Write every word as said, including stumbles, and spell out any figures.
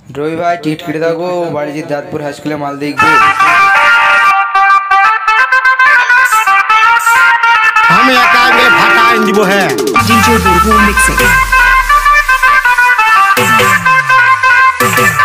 রবি ভাই টিকিট কেটে থাকো বাড়ি যে দাঁতপুর হাই স্কুলে মাল দেখবো। আমি একা গেলে ফাটা আইন দিব। হ্যাঁ ডিজে মিক্সিং।